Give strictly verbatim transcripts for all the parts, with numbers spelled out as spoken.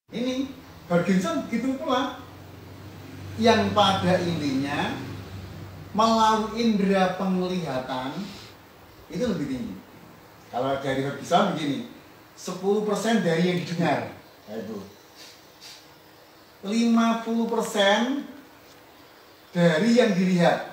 Ini Parkinson gitu pula, yang pada intinya melalui indera penglihatan itu lebih tinggi. Kalau dari Parkinson begini, sepuluh persen dari yang didengar, itu lima puluh persen dari yang dilihat.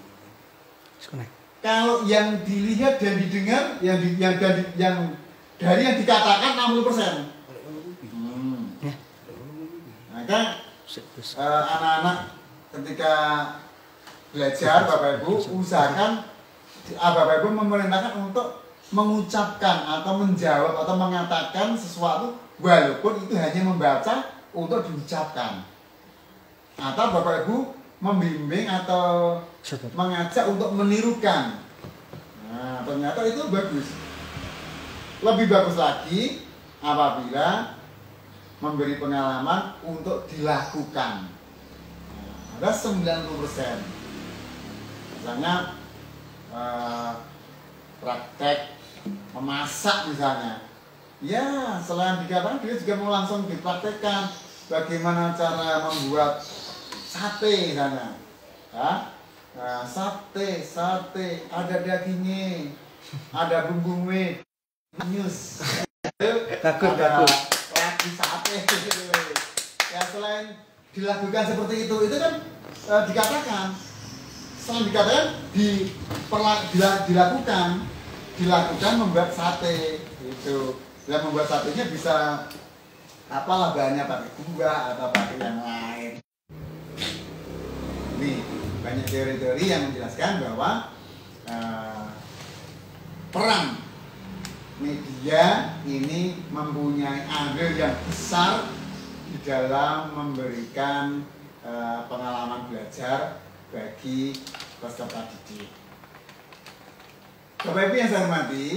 Kalau yang dilihat dan didengar, yang di, yang, dari, yang dari yang dikatakan enam puluh persen. Hmm. Maka uh, anak-anak ketika belajar, Bapak Ibu usahakan, uh, Bapak Ibu memerintahkan untuk mengucapkan atau menjawab atau mengatakan sesuatu walaupun itu hanya membaca untuk diucapkan. Atau Bapak Ibu membimbing atau mengajak untuk menirukan. Nah, ternyata itu bagus. Lebih bagus lagi apabila memberi pengalaman untuk dilakukan. Nah, ada sembilan puluh persen. Misalnya eh, praktek memasak misalnya. Ya, selain dikatakan, dia juga mau langsung dipraktekkan bagaimana cara membuat sate misalnya. Ya? Nah, sate, sate, ada dagingnya, ada bumbunya, nyus. Takut, takut. Lagi sate. Ya, selain dilakukan seperti itu, itu kan e, dikatakan, selain dikatakan di perla, dila, dilakukan, dilakukan membuat sate itu. Dan membuat satenya bisa apalah bahannya, pakai buah atau pakai yang lain. Nih, banyak teori-teori yang menjelaskan bahwa uh, peran media ini mempunyai andil yang besar di dalam memberikan uh, pengalaman belajar bagi peserta didik. Bapak Ibu yang saya hormati,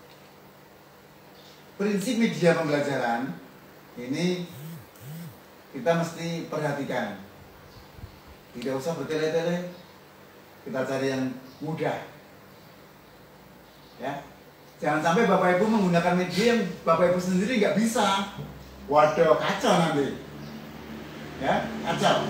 prinsip media pembelajaran ini kita mesti perhatikan. Tidak usah bertele-tele, kita cari yang mudah. Ya, jangan sampai Bapak Ibu menggunakan media yang Bapak Ibu sendiri nggak bisa. Waduh, kacau nanti. Ya, kacau.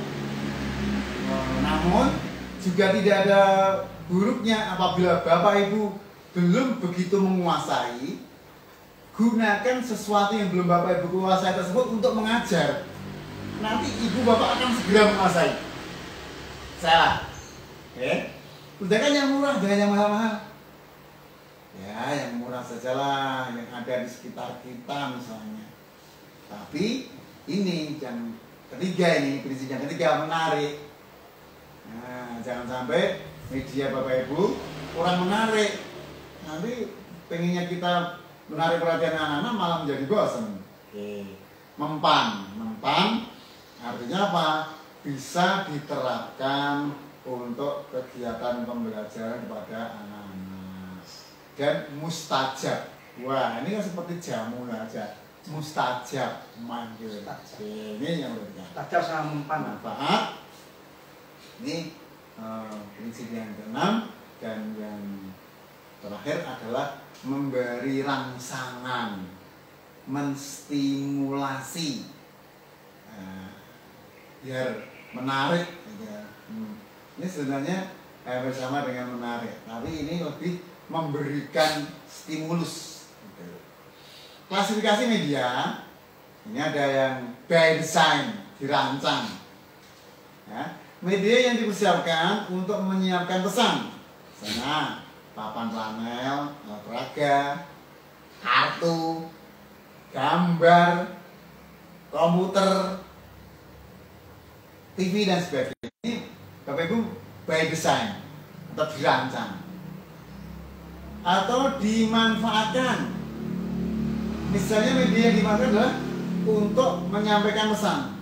Namun juga tidak ada buruknya apabila Bapak Ibu belum begitu menguasai, gunakan sesuatu yang belum Bapak Ibu kuasai tersebut untuk mengajar. Nanti Ibu Bapak akan segera menguasai. Salah. Oke. Gunakan yang murah, jangan yang mahal-mahal. Ya, yang murah sajalah, yang ada di sekitar kita misalnya. Tapi ini yang ketiga ini, prinsip yang ketiga, menarik. Nah, jangan sampai media Bapak Ibu kurang menarik. Nanti pengennya kita menarik perhatian anak-anak malah menjadi bosan. Oke. Mempan, mempan artinya apa? Bisa diterapkan untuk kegiatan pembelajaran kepada anak-anak. Dan mustajab. Wah, ini kan seperti jamu aja. Mustajab, manggil. Ini yang berikutnya. Mustajab sama mempan. Manfaat. Ini uh, prinsip yang keenam, dan yang terakhir adalah memberi rangsangan, menstimulasi, nah, biar menarik. Ya. Hmm. Ini sebenarnya eh, bersama dengan menarik, tapi ini lebih memberikan stimulus. Gitu. Klasifikasi media ini ada yang by design, dirancang. Ya. Media yang dipersiapkan untuk menyiapkan pesan, misalnya papan panel, alat peraga, kartu, gambar, komputer, T V dan sebagainya. Ini Bapak Ibu by design atau dirancang atau dimanfaatkan. Misalnya media yang dimanfaatkan adalah untuk menyampaikan pesan.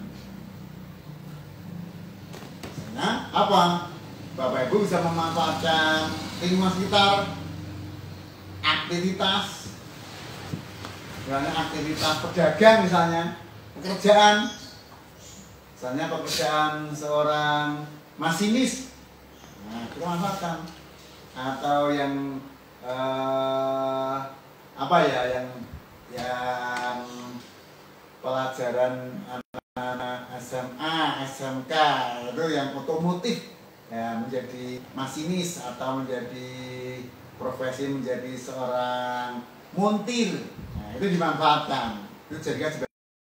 Nah, apa? Bapak Ibu bisa memanfaatkan lingkungan sekitar, aktivitas, misalnya aktivitas pedagang misalnya, pekerjaan, misalnya pekerjaan seorang masinis, nah kita manfaatkan, atau yang eh, apa ya, yang yang pelajaran anak-anak S M A, S M K itu yang otomotif ya, menjadi masinis atau menjadi profesi menjadi seorang montir, nah, itu dimanfaatkan, itu jadikan sebagai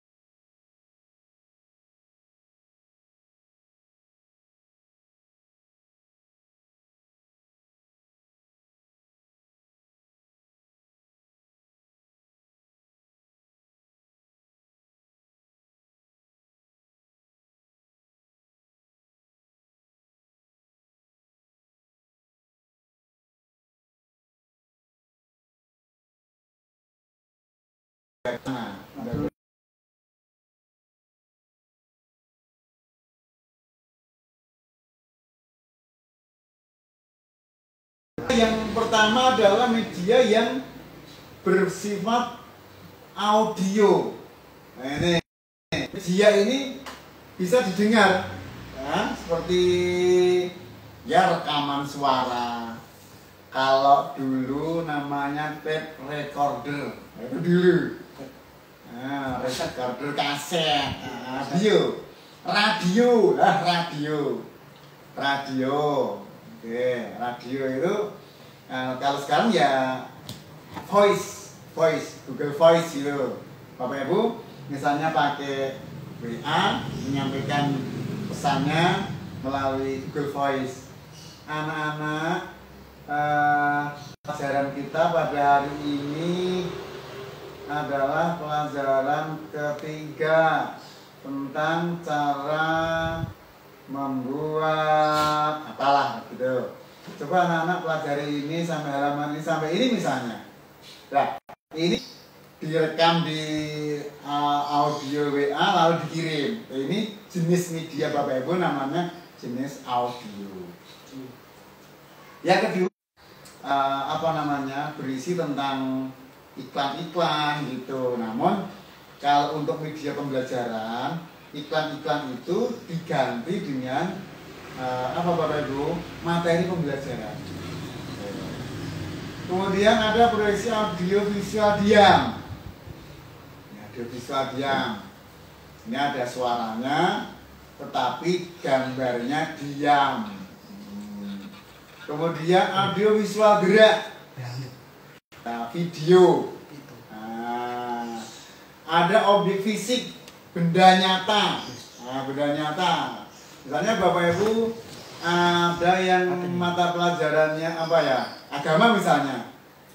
nah, yang pertama adalah media yang bersifat audio. Nah, ini media ini bisa didengar ya, seperti ya rekaman suara. Kalau dulu namanya tape recorder, itu dulu. Nah, recorder kaset, nah, radio, radio, lah radio, radio. Oke, radio itu uh, kalau sekarang ya voice, voice, Google Voice gitu. Bapak Ibu, misalnya pakai W A menyampaikan pesannya melalui Google Voice. Anak-anak, uh, pelajaran kita pada hari ini adalah pelajaran ketiga tentang cara membuat apalah gitu. Coba anak-anak pelajari ini sampai halaman ini sampai ini misalnya. Nah, ini direkam di uh, audio W A lalu dikirim. Ini jenis media Bapak Ibu namanya jenis audio. Yang kedua uh, apa namanya berisi tentang iklan-iklan gitu. Namun kalau untuk media pembelajaran iklan-iklan itu diganti dengan uh, apa Bapak Ibu? Materi pembelajaran. Kemudian ada proyeksi audio visual diam. Ini audio visual diam. Ini ada suaranya, tetapi gambarnya diam. Hmm. Kemudian audio visual gerak. Nah, video. Nah, ada objek fisik. Benda nyata, nah, benda nyata. Misalnya Bapak Ibu ada yang mata pelajarannya apa ya? Agama misalnya.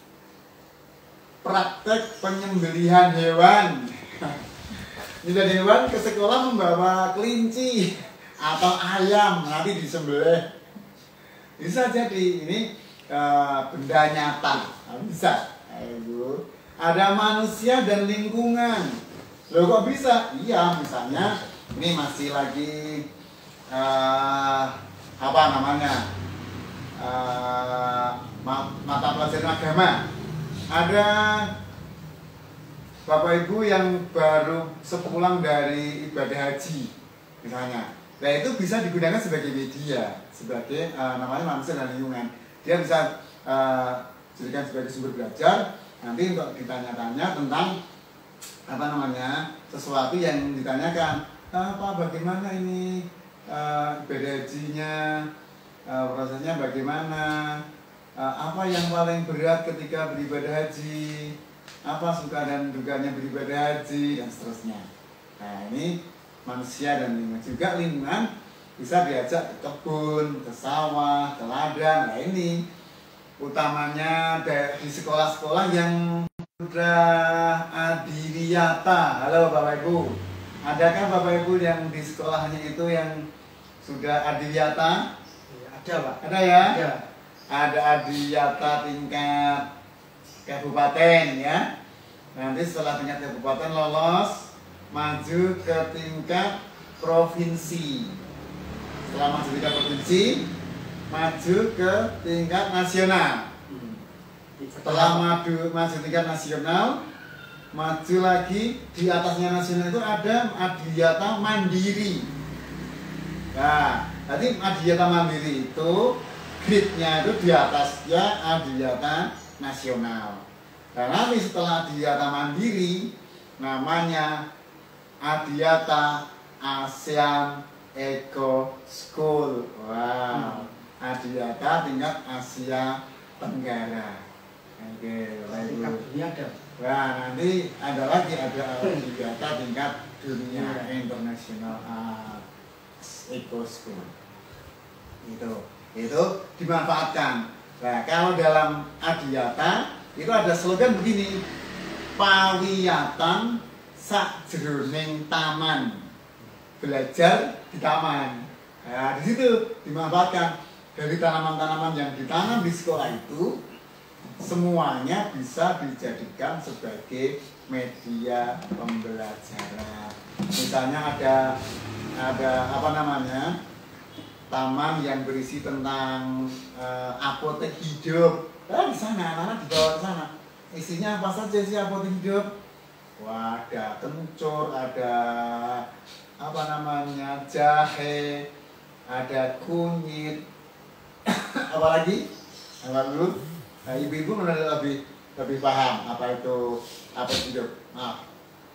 Praktek penyembelihan hewan. Bila hewan ke sekolah membawa kelinci atau ayam nanti disembelih. Bisa jadi ini uh, benda nyata. Bisa. Ibu. Ada manusia dan lingkungan. Loh kok bisa? Iya, misalnya ini masih lagi uh, apa namanya uh, mata pelajaran agama. Ada Bapak Ibu yang baru sepulang dari ibadah haji misalnya. Nah itu bisa digunakan sebagai media, sebagai uh, namanya manusia dan lingkungan. Dia bisa uh, jadikan sebagai sumber belajar nanti untuk ditanya-tanya tentang apa namanya sesuatu yang ditanyakan apa bagaimana ini uh, ibadah hajinya uh, prosesnya bagaimana uh, apa yang paling berat ketika beribadah haji apa suka dan dukanya beribadah haji dan seterusnya. Nah ini manusia dan lingkungan juga lingkungan bisa diajak ke kebun, ke sawah, ke ladang. Nah ini utamanya di sekolah-sekolah yang sudah adiliyata. Halo Bapak Ibu, adakah Bapak Ibu yang di sekolahnya itu yang sudah adiliyata? Ada Pak. Ada ya? Ada. Ada adiliyata tingkat kabupaten ya. Nanti setelah tingkat kabupaten lolos maju ke tingkat provinsi. Setelah maju tingkat provinsi, maju ke tingkat nasional. Setelah maju maju tingkat nasional, maju lagi di atasnya nasional itu ada adiyata mandiri. Nah, tadi adiyata mandiri itu grade-nya itu di atasnya adiyata nasional. Dan nanti setelah adiyata mandiri, namanya Adiata ASEAN Eco School. Wow. Adiata tingkat Asia Tenggara. Oke, Bapak Ibu. ada. Wah, nanti ada lagi ada Adiata tingkat dunia internasional uh, Eco School. Itu, itu dimanfaatkan. Nah, kalau dalam Adiata itu ada slogan begini, pawiyatan sakjroning taman, belajar di taman. Nah, di situ dimanfaatkan dari tanaman-tanaman yang ditanam di sekolah itu semuanya bisa dijadikan sebagai media pembelajaran. Misalnya ada ada apa namanya taman yang berisi tentang uh, apotek hidup. Eh, di sana anak-anak dibawa ke sana. Isinya apa saja sih apotek hidup? Wah, ada kencur, ada apa namanya jahe, ada kunyit, apalagi apa dulu? Nah, ibu-ibu lebih lebih paham apa itu apotek hidup. Maaf.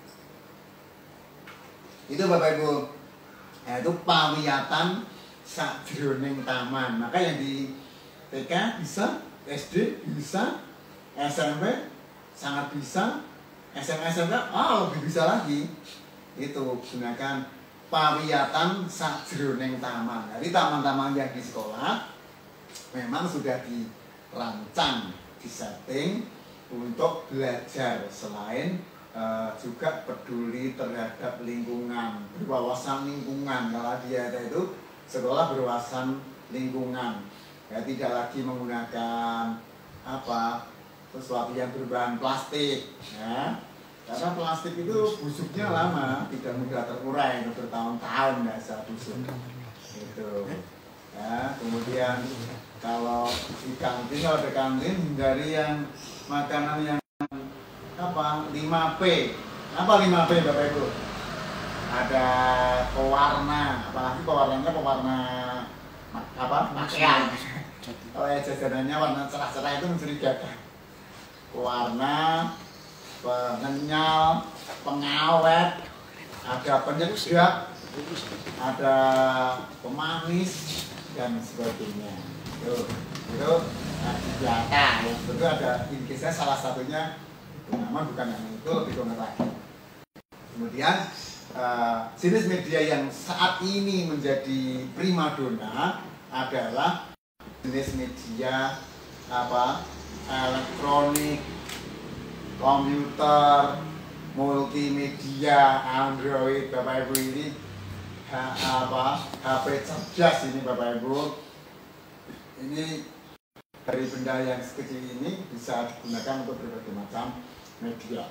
Itu Bapak Ibu. Nah, itu pawiyatan sakjroning taman. Maka yang di T K bisa, S D bisa, S M P sangat bisa, S M A S M K oh lebih bisa lagi. Itu gunakan pawiyatan sakjroning taman. Jadi taman-taman yang di sekolah memang sudah dirancang, disetting untuk belajar selain uh, juga peduli terhadap lingkungan, berwawasan lingkungan. Kalau dia itu sekolah berwawasan lingkungan, ya tidak lagi menggunakan apa sesuatu yang berbahan plastik, ya karena plastik itu busuknya lama, tidak mudah terurai, itu bertahun-tahun dasar busuk itu. Ya, kemudian kalau di kantin, kalau ada kantin hindari yang makanan yang apa lima P. Apa lima P Bapak Ibu? Ada pewarna, apalagi pewarnanya pewarna apa pakaian. Kalau ya jajanannya warna cerah-cerah itu mencurigakan. Pewarna, pengenyal, pengawet, ada penyedap, ada pemanis dan sebagainya. Itu, itu Adiata. Yang tentu ada indikasinya salah satunya, namun bukan yang itu lebih kompleks lagi. Kemudian Uh, jenis media yang saat ini menjadi primadona adalah jenis media apa elektronik, komputer, multimedia, Android, Bapak Ibu ini ha, apa H P cerdas ini Bapak Ibu. Ini dari benda yang sekecil ini bisa digunakan untuk berbagai macam media.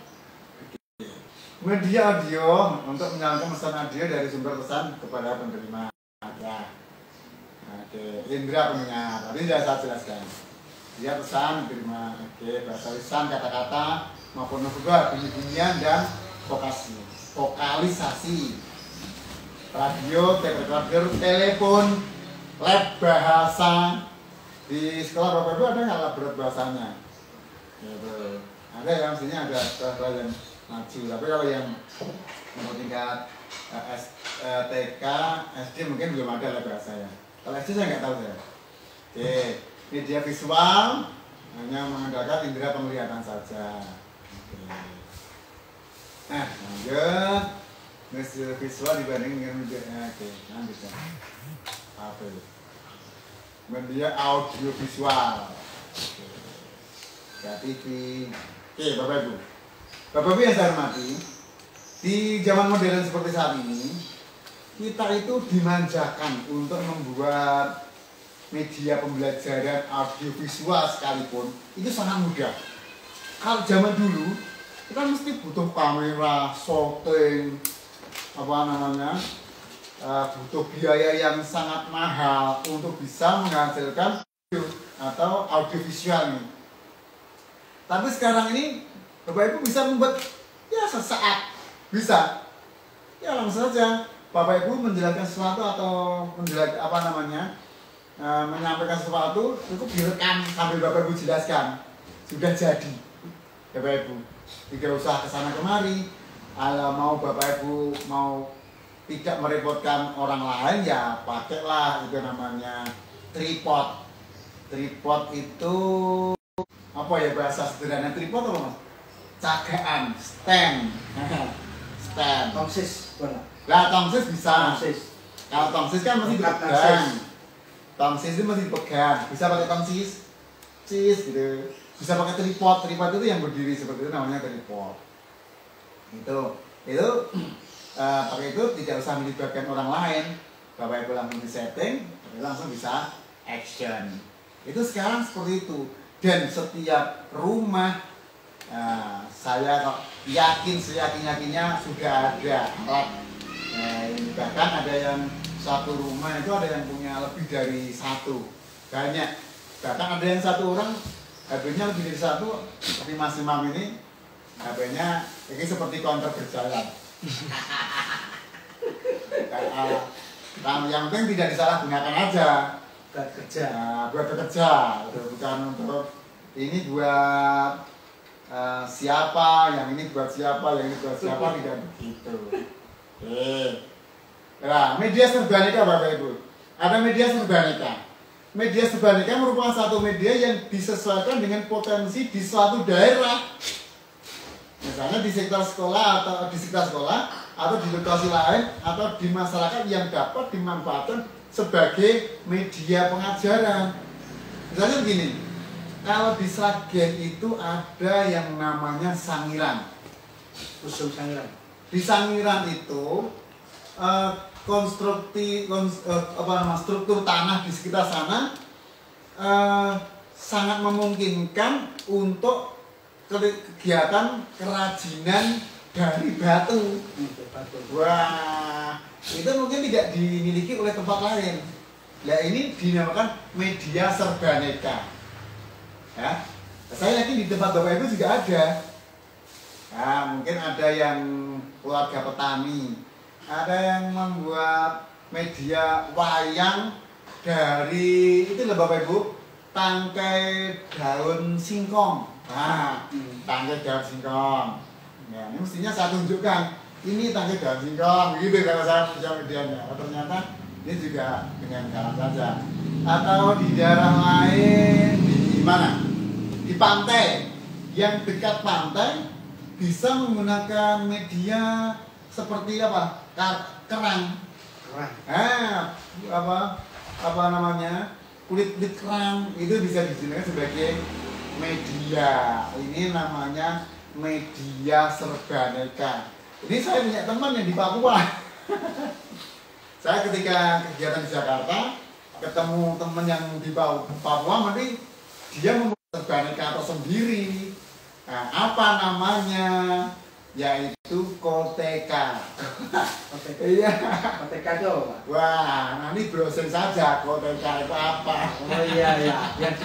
Media audio untuk menyalurkan pesan audio dari sumber pesan kepada penerima. Ya. Oke, indra pendengar. Tadi sudah saya jelaskan. Dia pesan diterima. Oke, bahasa lisan, kata-kata maupun juga bunyi-bunyian dan vokasi, vokalisasi. Radio, tape recorder, telepon, lab bahasa. Di sekolah Bapak Ibu ada nggak lab berat bahasanya? Gitu. Ada yang sini ada hal yang maju, tapi kalau yang mau tingkat uh, S, uh, T K, S D mungkin belum ada lah bahasanya. Kalau S D saya nggak tahu saya. Oke, media visual hanya mengandalkan indera penglihatan saja. Oke. Nah, lanjut. Media visual dibanding dengan media, oke, lanjut ya. Apa itu? Media audio visual. Oke, T V. Oke, Bapak Ibu. Bapak Ibu yang saya hormati, di zaman modern seperti saat ini, kita itu dimanjakan untuk membuat media pembelajaran audiovisual sekalipun, itu sangat mudah. Kalau zaman dulu, kita mesti butuh kamera, shooting, apa namanya, uh, butuh biaya yang sangat mahal untuk bisa menghasilkan video atau audiovisual nih. Tapi sekarang ini Bapak Ibu bisa membuat ya sesaat, bisa. Ya langsung saja Bapak Ibu menjelaskan sesuatu atau menjelaskan apa namanya, e, menyampaikan sesuatu cukup direkam sambil Bapak Ibu jelaskan, sudah jadi. Bapak Ibu tidak usah kesana kemari, Kalau mau Bapak Ibu mau tidak merepotkan orang lain ya pakailah itu namanya tripod. Tripod itu apa ya bahasa sederhana tripod apa Mas? Cagaan, stand. Stand. Tongsis, benar. Lah tongsis bisa. Tongsis. Kalau tongsis kan mesti dipegang. Tongsis itu mesti dipegang. Bisa pakai tongsis, cis gitu. Bisa pakai tripod. Tripod itu yang berdiri seperti itu namanya tripod. Itu, itu uh, pakai itu tidak usah melibatkan orang lain. Bapak Ibu langsung di setting, langsung bisa action. Itu sekarang seperti itu. Dan setiap rumah uh, saya kok yakin seyakin-yakinnya sudah ada alat. Nah, bahkan ada yang satu rumah itu ada yang punya lebih dari satu, banyak. Bahkan ada yang satu orang H P-nya lebih dari satu. Tapi Mas Imam ini H P-nya ini seperti counter berjalan. Nah, yang penting tidak disalahgunakan aja. Buat kerja. Nah, buat bekerja, bukan untuk ini buat uh, siapa, yang ini buat siapa, yang ini buat siapa, tidak begitu. Oke. Nah, media serbaneka Bapak Ibu. Ada media serbaneka. Media serbaneka merupakan satu media yang disesuaikan dengan potensi di suatu daerah. Misalnya di sektor sekolah atau di sekitar sekolah atau di lokasi lain atau di masyarakat yang dapat dimanfaatkan sebagai media pengajaran. Misalnya begini, kalau di Sragen itu ada yang namanya sangiran. Usum sangiran. Di sangiran itu uh, konstruksi kons, uh, apa nama struktur tanah di sekitar sana uh, sangat memungkinkan untuk kegiatan kerajinan dari batu. Wah, itu mungkin tidak dimiliki oleh tempat lain. Nah, ini dinamakan media serbaneka. Ya, saya yakin di tempat Bapak Ibu juga ada. Nah, mungkin ada yang keluarga petani, ada yang membuat media wayang dari itu loh Bapak Ibu, tangkai daun singkong. Nah, tangkai daun singkong. Ya, ini mestinya saya tunjukkan. Ini tangkai daun singkong, gitu kalau saya bisa medianya. Ternyata ini juga dengan garam saja. Atau di daerah lain, di mana? Di pantai, yang dekat pantai bisa menggunakan media seperti apa? Kerang. Kerang. Ah, apa? Apa namanya? Kulit-kulit kerang itu bisa digunakan sebagai media. Ini namanya media serbaneka. Ini saya punya teman yang di Papua. Saya ketika kegiatan di Jakarta ketemu teman yang di Papua, nanti dia membuat serbaneka tersendiri. Nah, apa namanya? Yaitu koteka. Koteka. Iya. Koteka itu apa? Wah, nanti browsing saja koteka itu apa. Oh iya iya. Yang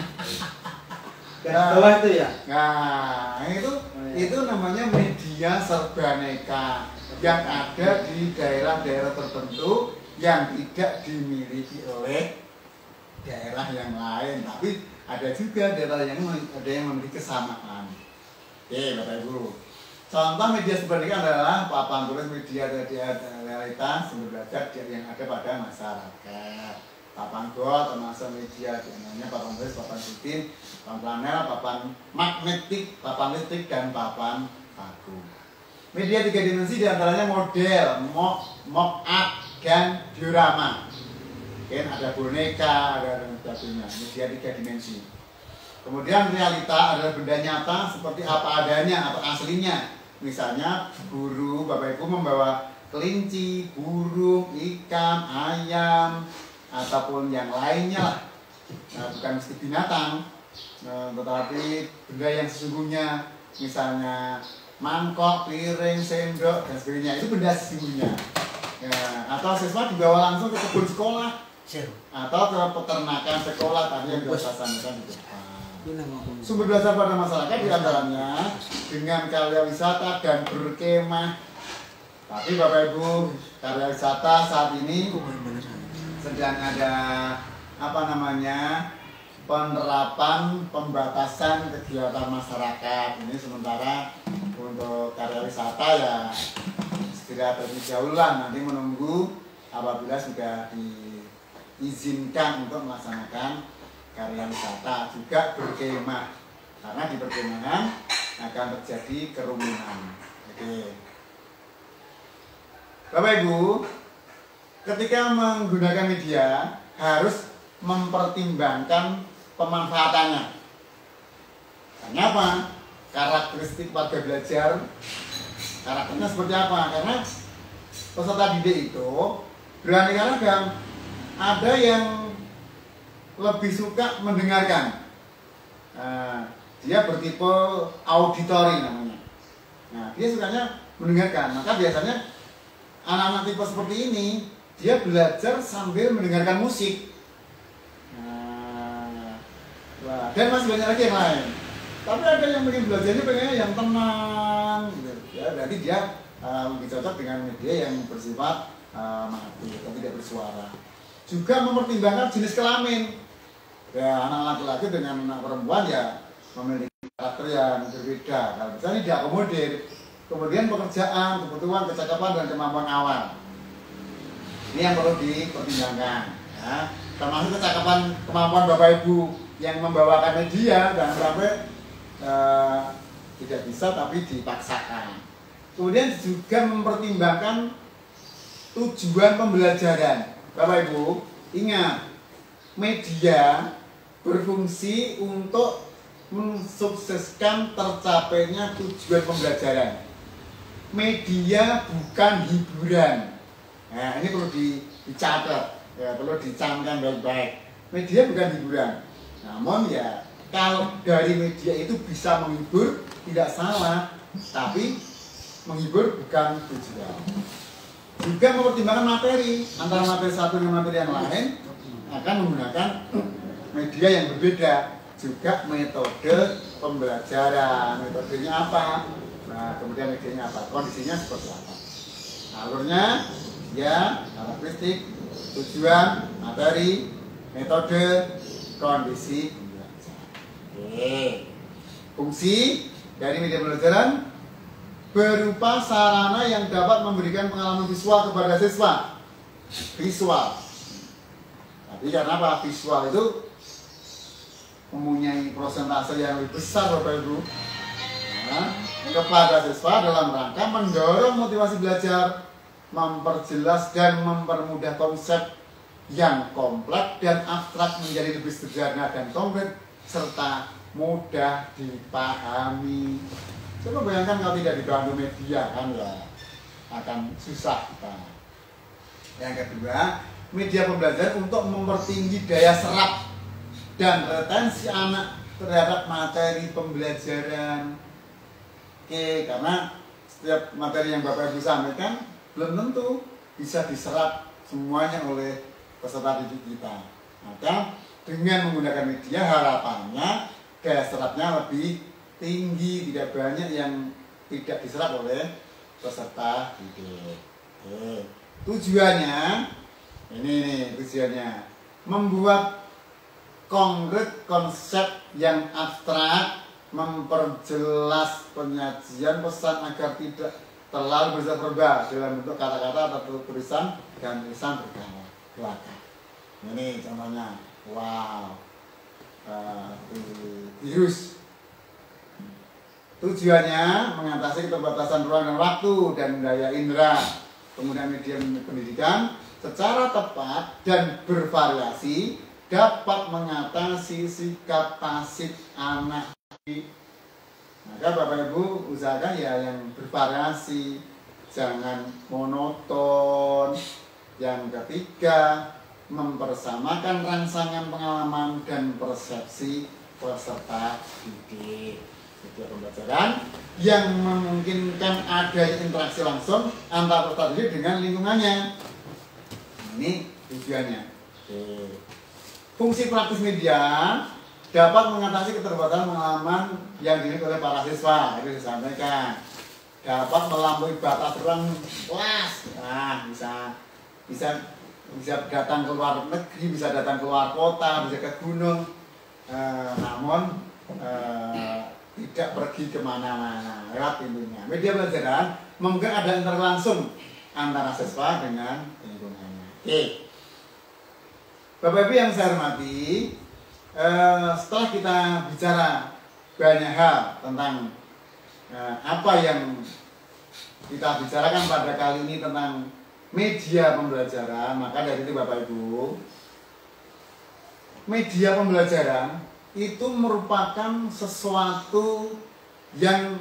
garis bawah itu ya. Nah, itu oh, iya. Itu namanya media serbaneka yang ada di daerah-daerah tertentu yang tidak dimiliki oleh daerah yang lain, tapi ada juga daerah yang ada yang memiliki kesamaan. Oke, Bapak Ibu. Contoh media serbaneka adalah papan tulis media realitas sumber belajar yang ada pada masyarakat. Papan got termasuk media namanya papan tulis, papan rutin, papan planel, papan magnetik, papan listrik, dan papan paku. Media tiga dimensi diantaranya model, mock, mock up, dan diorama. Mungkin ada boneka, ada dan sebagainya. Media tiga dimensi. Kemudian realita adalah benda nyata seperti apa adanya atau aslinya. Misalnya guru, Bapak Ibu membawa kelinci, burung, ikan, ayam, ataupun yang lainnya lah. Nah, bukan mesti binatang, nah, tetapi benda yang sesungguhnya, misalnya mangkok, piring, sendok, dan sebagainya, itu benda sesungguhnya. Ya, atau siswa dibawa langsung ke kebun sekolah, atau ke peternakan sekolah tadi yang biasa sampaikan di depan. Sumber belajar pada masyarakat diantaranya dengan karya wisata dan berkemah. Tapi Bapak Ibu, karya wisata saat ini sedang ada apa namanya penerapan pembatasan kegiatan masyarakat. Ini sementara untuk karya wisata ya segera terlebih dahulu lah, nanti menunggu apabila sudah diizinkan untuk melaksanakan karya wisata, juga berkemah, karena di perkemahan akan terjadi kerumunan. Oke. Bapak Ibu, ketika menggunakan media harus mempertimbangkan pemanfaatannya. Kenapa? Karakteristik warga belajar, karakternya seperti apa? Karena peserta didik itu beraneka ragam. Ada yang lebih suka mendengarkan. Nah, dia bertipe auditori namanya. Nah, dia sukanya mendengarkan. Maka biasanya anak-anak tipe seperti ini dia belajar sambil mendengarkan musik. Nah, dan masih banyak lagi yang lain. Tapi ada yang pengen belajarnya pengennya yang tenang, gitu. Ya, berarti dia uh, lebih cocok dengan media yang bersifat uh, mati atau tidak bersuara. Juga mempertimbangkan jenis kelamin. Ya, anak laki-laki dengan anak perempuan ya memiliki karakter yang berbeda. Kalau misalnya diakomodir, kemudian pekerjaan, kebutuhan, kecakapan dan kemampuan awal. Ini yang perlu dipertimbangkan. Ya. Termasuk kecakapan kemampuan Bapak Ibu yang membawakan media, jangan sampai Uh, tidak bisa tapi dipaksakan. Kemudian juga mempertimbangkan tujuan pembelajaran. Bapak Ibu, ingat, media berfungsi untuk mensukseskan tercapainya tujuan pembelajaran. Media bukan hiburan. Nah, ini perlu dicatat, ya, perlu dicamkan baik-baik. Media bukan hiburan. Namun ya, kalau dari media itu bisa menghibur, tidak salah, tapi menghibur bukan tujuan. Juga mempertimbangkan materi, antara materi satu dengan materi yang lain akan menggunakan media yang berbeda. Juga metode pembelajaran, metodenya apa, nah kemudian medianya apa, kondisinya seperti apa. Alurnya, ya, karakteristik, tujuan, materi, metode, kondisi. Oke. Fungsi dari media pembelajaran berupa sarana yang dapat memberikan pengalaman visual kepada siswa. Visual. Tapi karena apa? Visual itu mempunyai persentase yang lebih besar, Bapak Ibu. Nah, kepada siswa dalam rangka mendorong motivasi belajar, memperjelas dan mempermudah konsep yang kompleks dan abstrak menjadi lebih sederhana dan konkret serta mudah dipahami. Coba bayangkan kalau tidak dibantu media, kan ya akan susah kita. Yang kedua, media pembelajaran untuk mempertinggi daya serap dan retensi anak terhadap materi pembelajaran. Oke, karena setiap materi yang Bapak Ibu sampaikan belum tentu bisa diserap semuanya oleh peserta didik kita. Maka dengan menggunakan media harapannya daya serapnya lebih tinggi, tidak banyak yang tidak diserap oleh peserta didik. Oke. Tujuannya ini nih tujuannya membuat konkret konsep yang abstrak, memperjelas penyajian pesan agar tidak terlalu besar verbal dalam bentuk kata-kata atau tulisan dan tulisan berkelakar. Ini contohnya. Wow, uh, virus. Tujuannya mengatasi keterbatasan ruang dan waktu dan daya indera. Kemudian media pendidikan secara tepat dan bervariasi dapat mengatasi sikap pasif anak. Maka Bapak Ibu usahakan ya yang bervariasi, jangan monoton. Yang ketiga, mempersamakan rangsangan pengalaman dan persepsi peserta didik. Media pembelajaran yang memungkinkan ada interaksi langsung antara peserta didik dengan lingkungannya. Ini tujuannya. Oke. Fungsi praktis media dapat mengatasi keterbatasan pengalaman yang dimiliki oleh para siswa. Itu disampaikan. Dapat melampaui batas ruang kelas. Nah, bisa bisa bisa datang ke luar negeri, bisa datang ke luar kota, bisa ke gunung, e, namun e, tidak pergi kemana-mana lewat pintunya. Media pelajaran mungkin ada interaksi langsung antara siswa dengan lingkungannya. Oke, Bapak Ibu yang saya hormati, eh, setelah kita bicara banyak hal tentang eh, apa yang kita bicarakan pada kali ini tentang media pembelajaran, maka dari itu Bapak Ibu, media pembelajaran itu merupakan sesuatu yang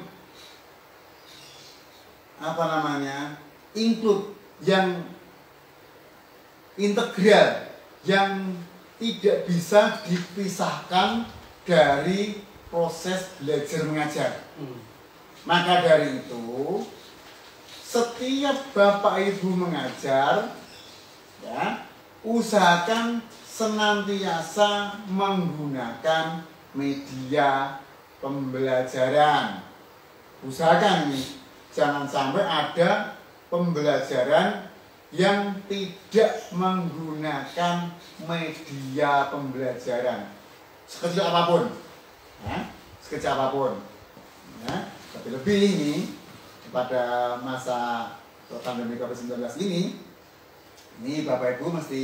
apa namanya include, yang integral, yang tidak bisa dipisahkan dari proses belajar mengajar. Hmm. Maka dari itu, setiap Bapak Ibu mengajar, ya, usahakan senantiasa menggunakan media pembelajaran. Usahakan nih, jangan sampai ada pembelajaran yang tidak menggunakan media pembelajaran sekecil apapun, ya, sekecil apapun, ya. Tapi lebih ini pada masa pandemi covid sembilan belas ini, ini Bapak Ibu mesti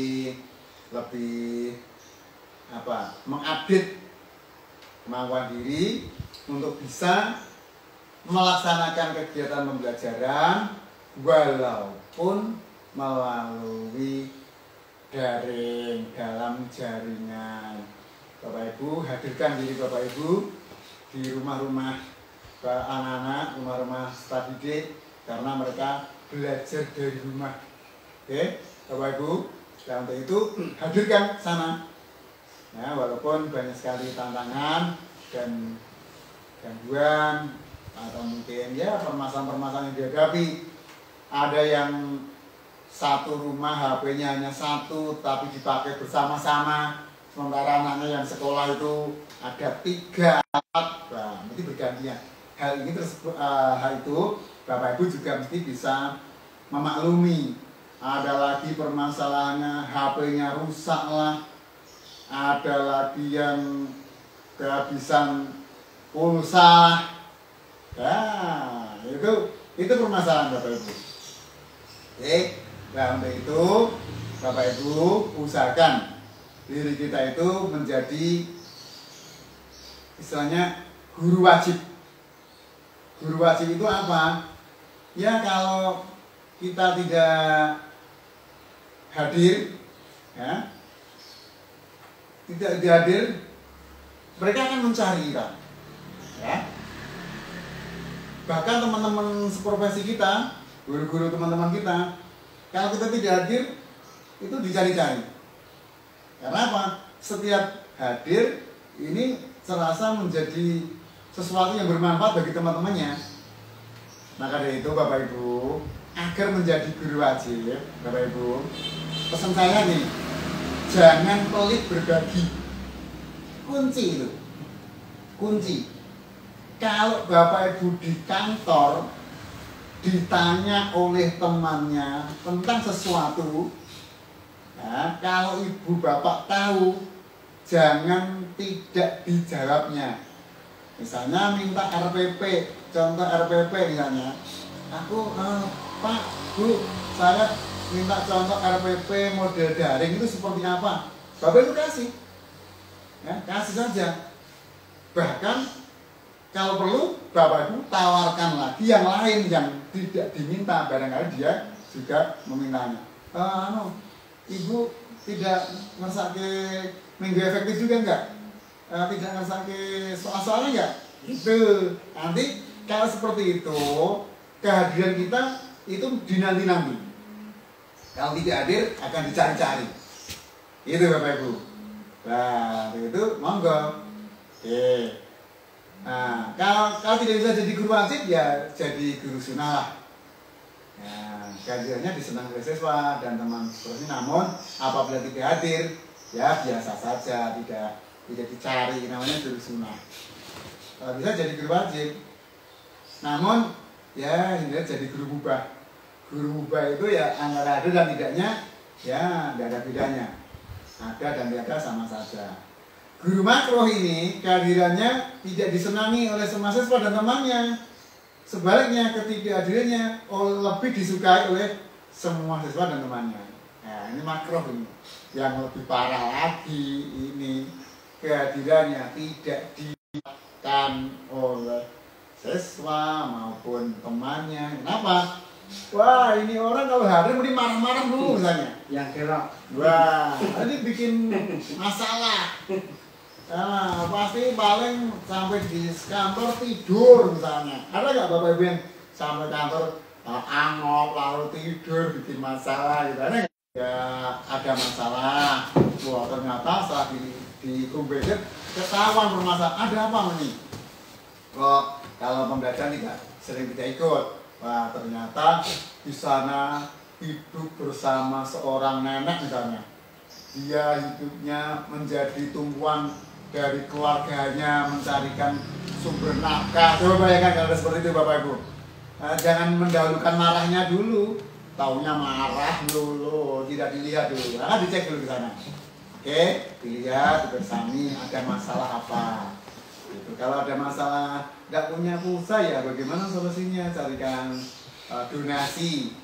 lebih apa mengupdate kemampuan diri untuk bisa melaksanakan kegiatan pembelajaran walaupun melalui daring dalam jaringan. Bapak Ibu, hadirkan diri Bapak Ibu di rumah-rumah anak-anak, rumah-rumah study day, karena mereka belajar dari rumah. Oke, Bapak Ibu, dan untuk itu hadirkan sana. Ya, walaupun banyak sekali tantangan dan gangguan atau mungkin ya permasalahan-permasalahan yang dihadapi. Ada yang satu rumah H P-nya hanya satu tapi dipakai bersama-sama, sementara anaknya yang sekolah itu ada tiga, nah, nanti bergantian. Hal ini terus uh, hal itu Bapak Ibu juga mesti bisa memaklumi. Ada lagi permasalahannya H P-nya rusak lah, ada lagi yang kehabisan pulsa. Nah, itu itu permasalahan Bapak Ibu. Oke, nah untuk itu Bapak Ibu usahakan diri kita itu menjadi istilahnya guru wajib. Guru wajib itu apa? Ya kalau kita tidak hadir, ya, tidak hadir, mereka akan mencari kita, ya. Bahkan teman-teman seprofesi kita, guru-guru teman-teman kita, kalau kita tidak hadir, itu dicari-cari. Karena apa? Setiap hadir ini serasa menjadi sesuatu yang bermanfaat bagi teman-temannya. Maka dari itu Bapak Ibu, agar menjadi guru wajib, Bapak Ibu, pesan saya nih, jangan pelit berbagi. Kunci itu, kunci. Kalau Bapak Ibu di kantor ditanya oleh temannya tentang sesuatu, ya, kalau Ibu Bapak tahu, jangan tidak dijawabnya. Misalnya minta R P P, contoh R P P misalnya, aku eh, Pak, Bu, saya minta contoh R P P model daring itu seperti apa? Bapak Ibu kasih, ya, kasih saja. Bahkan kalau perlu Bapak Ibu tawarkan lagi yang lain yang tidak diminta, barangkali dia juga memintanya. E, anu, Ibu tidak ngersake minggu efektif juga enggak? E, tidak ngersake soal-soalnya enggak? Itu nanti kalau seperti itu kehadiran kita itu dinanti-nanti. Kalau tidak hadir akan dicari-cari. Itu Bapak Ibu. Nah, itu monggo. Oke. Nah, kalau, kalau tidak bisa jadi guru wajib, ya jadi guru sunnah lah. Ya, kehadirannya disenangi oleh siswa dan teman seperti. Namun apabila tidak hadir, ya biasa saja, tidak tidak dicari, namanya guru sunnah. Kalau bisa jadi guru wajib. Namun ya ini jadi guru mubah. Guru mubah itu ya antara ada dan tidaknya, ya tidak ada bedanya. Ada dan tidak ada sama saja. guru makro ini kehadirannya tidak disenangi oleh semua siswa dan temannya. Sebaliknya ketidakhadirannya lebih disukai oleh semua siswa dan temannya. Nah, ini makro ini. Yang lebih parah lagi ini kehadirannya tidak dilakukan oleh siswa maupun temannya. Kenapa? Wah, ini orang kalau hadir mesti marah-marah dulu misalnya. Yang kira. Wah, ini bikin masalah. Nah, pasti paling sampai di kantor tidur misalnya. Ada nggak Bapak Ibu yang sampai kantor uh, angop lalu tidur bikin masalah gitu? Ada nggak? Ya ada masalah. Wah ternyata setelah di di kumpulkan ketahuan bermasalah. Ada apa nih? Kok kalau pembelajaran tidak sering tidak ikut? Wah ternyata di sana hidup bersama seorang nenek misalnya. Dia hidupnya menjadi tumpuan dari keluarganya mencarikan sumber nafkah. Coba bayangkan kalau ada seperti itu Bapak Ibu. Nah, jangan mendahulukan marahnya dulu. Taunya marah dulu, tidak dilihat dulu. Nah, dicek dulu di sana. Oke, dilihat, bersami ada masalah apa. Gitu. Kalau ada masalah nggak punya pulsa ya bagaimana solusinya? Carikan uh, donasi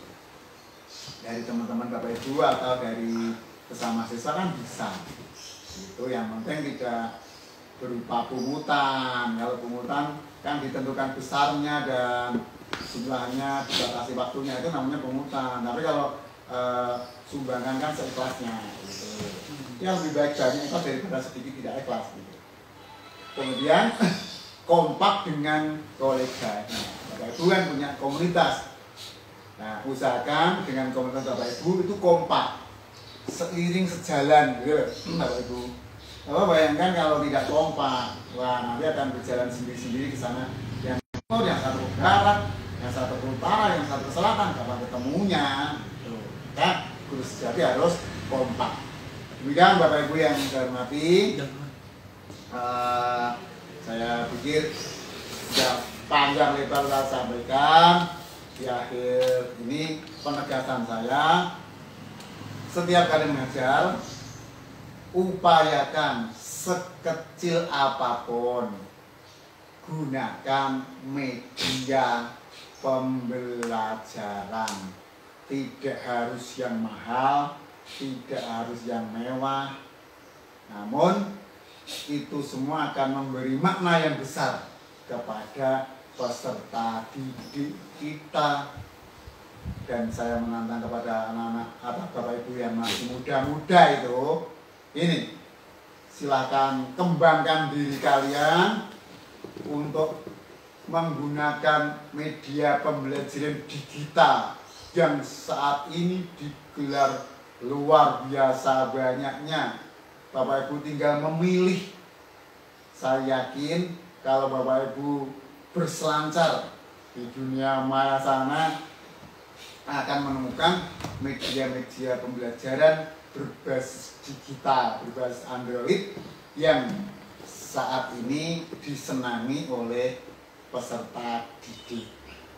dari teman-teman Bapak Ibu atau dari sesama siswa kan bisa. Itu yang penting tidak berupa pungutan. Kalau pungutan kan ditentukan besarnya dan jumlahnya, dibatasi waktunya, itu namanya pungutan. Tapi kalau e, sumbangan kan seikhlasnya gitu. Yang lebih baik banyak ikhlas daripada sedikit tidak ikhlas gitu. Kemudian kompak dengan kolega. Nah, Bapak Ibu kan punya komunitas. Nah, usahakan dengan komunitas Bapak Ibu itu kompak, seiring sejalan gitu Bapak Ibu. Bapak bayangkan kalau tidak kompak, wah nanti akan berjalan sendiri-sendiri ke sana. Yang oh, yang satu ke barat, yang satu ke utara, yang satu ke selatan, kapan ketemunya? Tuh, kan guru sejati harus kompak. Demikian Bapak Ibu yang saya hormati. Uh, saya pikir sudah panjang lebar saya sampaikan. Di akhir ini penegasan saya. Setiap kali mengajar, upayakan sekecil apapun gunakan media pembelajaran. Tidak harus yang mahal, tidak harus yang mewah, namun itu semua akan memberi makna yang besar kepada peserta didik kita. Dan saya menantang kepada anak-anak atau Bapak Ibu yang masih muda-muda itu, ini silakan kembangkan diri kalian untuk menggunakan media pembelajaran digital yang saat ini digelar luar biasa banyaknya. Bapak Ibu tinggal memilih. Saya yakin kalau Bapak Ibu berselancar di dunia maya sana akan menemukan media-media pembelajaran berbasis digital, berbasis Android yang saat ini disenangi oleh peserta didik.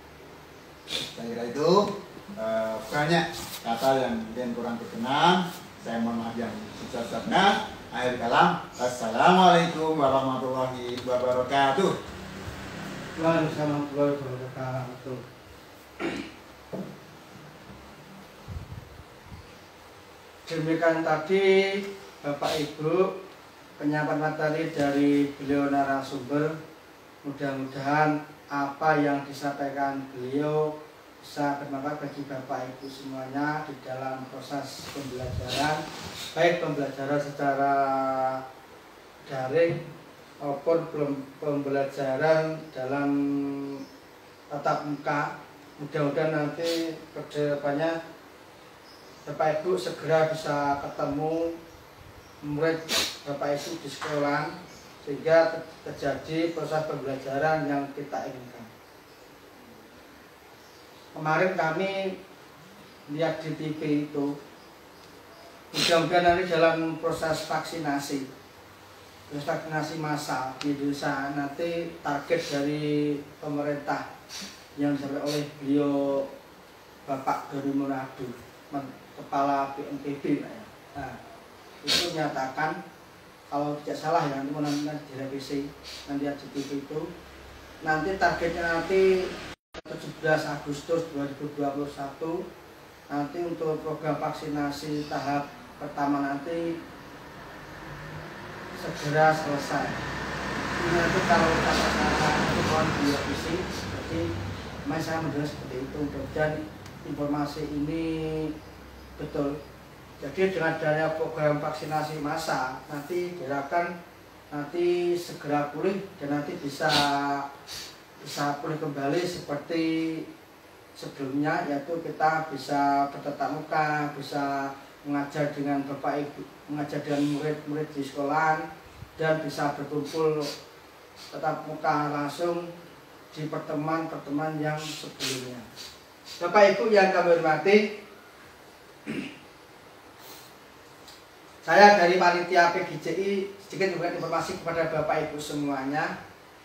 Saya kira itu e, banyak kata yang mungkin kurang berkenan. Saya mohon maaf yang sebesar-besarnya. Akhir kalam, assalamualaikum warahmatullahi wabarakatuh. Waalaikumsalam warahmatullahi wabarakatuh. Demikian tadi Bapak Ibu penyampaian materi dari beliau narasumber. Mudah-mudahan apa yang disampaikan beliau bisa bermanfaat bagi Bapak Ibu semuanya di dalam proses pembelajaran, baik pembelajaran secara daring maupun pembelajaran dalam tatap muka. Mudah-mudahan nanti ke depannya Bapak Ibu segera bisa ketemu murid Bapak Ibu di sekolah sehingga terjadi proses pembelajaran yang kita inginkan. Kemarin kami lihat di T V itu, mudah-mudahan nanti dalam proses vaksinasi, proses vaksinasi massal di desa nanti target dari pemerintah yang disampaikan oleh beliau Bapak Doni Monardo, Kepala B N P B, nah, itu menyatakan kalau tidak salah ya, nanti mau nanti direvisi nanti di T V itu. Nanti targetnya nanti tujuh belas Agustus dua ribu dua puluh satu nanti untuk program vaksinasi tahap pertama nanti segera selesai. Ini nanti kalau kata saya itu mohon direvisi, jadi mas saya mendengar seperti itu. Dan informasi ini betul. Jadi dengan adanya program vaksinasi massal nanti diharapkan nanti segera pulih dan nanti bisa bisa pulih kembali seperti sebelumnya, yaitu kita bisa bertatap muka, bisa mengajar dengan bapak ibu, mengajar dengan murid-murid di sekolah, dan bisa berkumpul tatap muka langsung di pertemuan-pertemuan yang sebelumnya. Bapak Ibu yang kami hormati, saya dari panitia P G C I sedikit memberikan informasi kepada Bapak Ibu semuanya.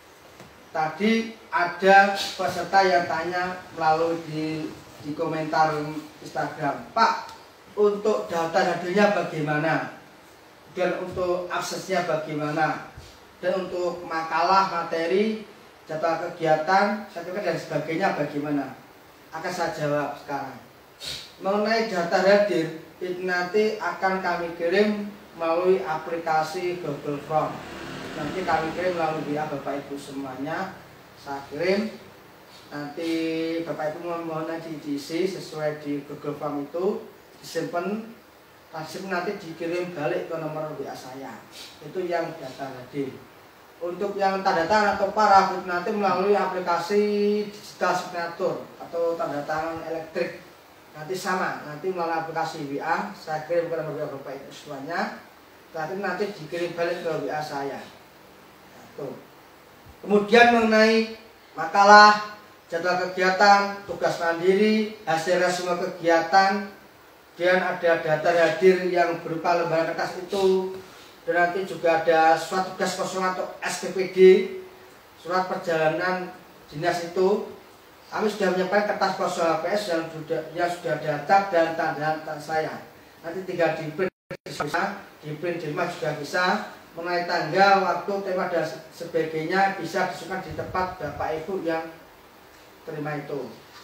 Tadi ada peserta yang tanya melalui di, di komentar Instagram, Pak, untuk daftar hadirnya bagaimana? Dan untuk aksesnya bagaimana? Dan untuk makalah, materi, jadwal kegiatan, sertifikat dan sebagainya bagaimana? Akan saya jawab sekarang. Mengenai daftar hadir, itu nanti akan kami kirim melalui aplikasi Google Form. Nanti kami kirim melalui W A Bapak Ibu semuanya. Saya kirim. Nanti Bapak Ibu mohon nanti diisi sesuai di Google Form itu, disimpan, nanti dikirim balik ke nomor W A saya. Itu yang daftar hadir. Untuk yang tanda tangan atau paraf nanti melalui aplikasi digital signature atau tanda tangan elektrik. Nanti sama, nanti melalui aplikasi W A saya kirim ke nomor W A Bapak Ibu semuanya. Nanti nanti dikirim balik ke W A saya. Tuh. Kemudian mengenai makalah, jadwal kegiatan, tugas mandiri, hasil semua kegiatan, dan ada daftar hadir yang berupa lembaran kertas itu, dan nanti juga ada surat tugas kosong atau S P P D, surat perjalanan dinas itu. Kami sudah menyiapkan kertas kosong H P S yang sudah yang sudah ada tab dan tanda tangan saya. Nanti tinggal di print bisa, di print di rumah juga bisa. Mengenai tanggal, waktu, tema dan sebagainya bisa disusun di tempat Bapak Ibu yang terima itu.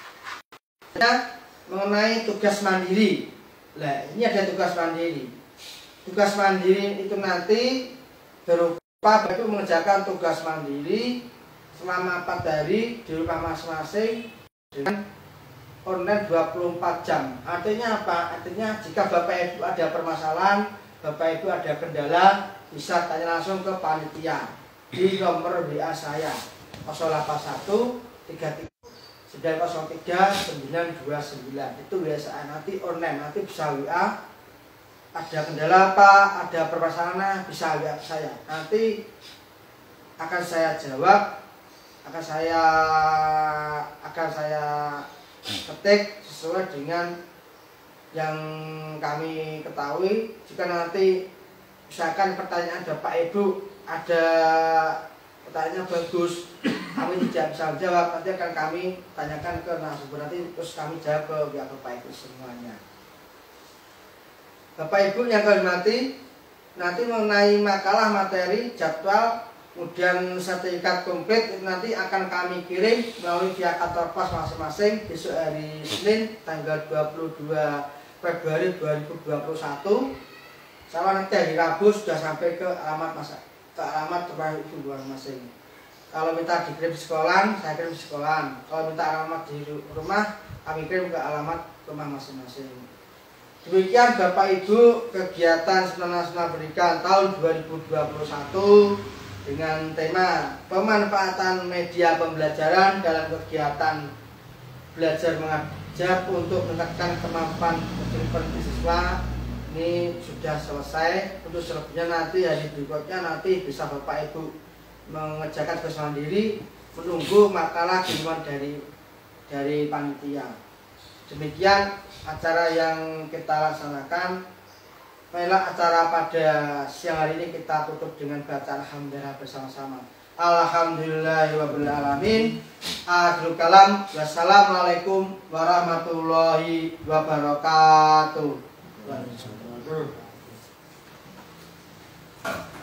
Nah, mengenai tugas mandiri, nah ini ada tugas mandiri. Tugas mandiri itu nanti berupa Bapak Ibu mengerjakan tugas mandiri selama empat hari di rumah masing-masing dengan online dua puluh empat jam. Artinya apa? Artinya jika Bapak Ibu ada permasalahan, Bapak Ibu ada kendala, bisa tanya langsung ke panitia di nomor W A saya nol delapan satu tiga tiga sembilan nol tiga sembilan dua sembilan. Itu W A saya, nanti online, nanti bisa W A. Ada kendala apa, ada permasalahan, bisa W A saya. Nanti akan saya jawab, akan saya akan saya ketik sesuai dengan yang kami ketahui. Jika nanti misalkan pertanyaan Bapak Ibu ada pertanyaan bagus, kami tidak bisa menjawab, nanti akan kami tanyakan ke narasumber, nanti terus kami jawab ke pihak Bapak Ibu semuanya. Bapak Ibu yang kami hormati, nanti mengenai makalah, materi, jadwal, kemudian sertifikat komplit itu nanti akan kami kirim melalui via kantor pos masing-masing besok hari Senin tanggal dua puluh dua Februari dua ribu dua puluh satu. Sama nanti hari Rabu sudah sampai ke alamat masa, ke alamat tempat ibu masing. Kalau minta dikirim di sekolah, saya kirim di sekolah. Kalau minta alamat di rumah, kami kirim ke alamat rumah masing-masing. Demikian Bapak Ibu kegiatan Sekolah Nasional Pendidikan tahun dua ribu dua puluh satu dengan tema pemanfaatan media pembelajaran dalam kegiatan belajar mengajar untuk meningkatkan kemampuan kehidupan siswa. Ini sudah selesai. Untuk selebihnya nanti hari berikutnya nanti bisa Bapak Ibu mengerjakan tugas mandiri, menunggu makalah kiriman dari dari panitia. Demikian acara yang kita laksanakan. Baiklah, acara pada siang hari ini kita tutup dengan baca alhamdulillah bersama-sama. Alhamdulillahirabbil alamin. Akhirul kalam. Wassalamualaikum warahmatullahi wabarakatuh. Thank you.